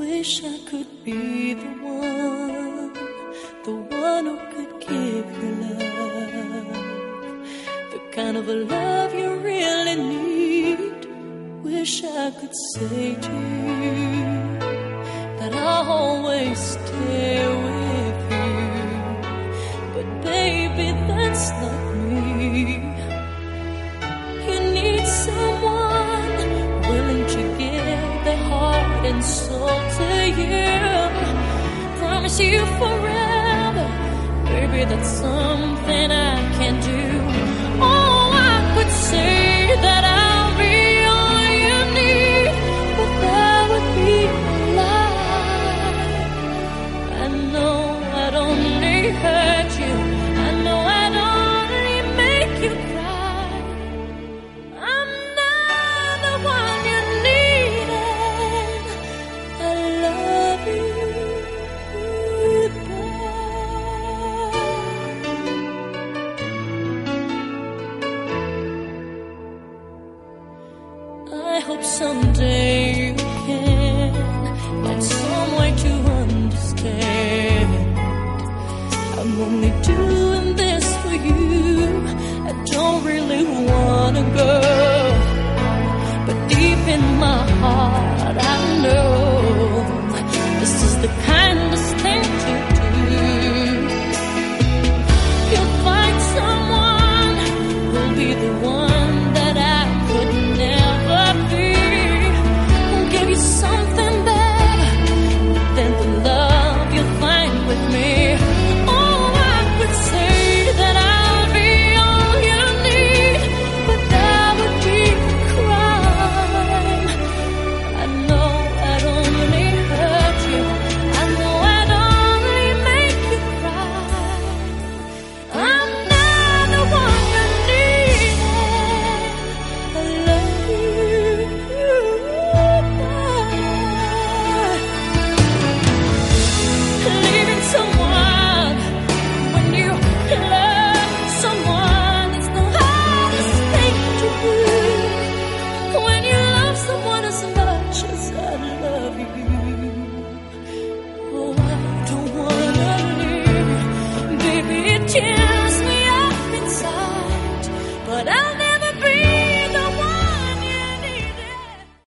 wish I could be the one who could give you love, the kind of a love you really need. Wish I could say to you that I'll always stay with you, but baby, that's not me. You need someone willing to give their heart and soul to you. Promise you forever, baby, that's something I can do. Oh, I could say that I'll be all you need, but that would be a lie. I know I'd only hurt you, I know I'd only make you cry. I'm not the one you needed. I love you. I hope someday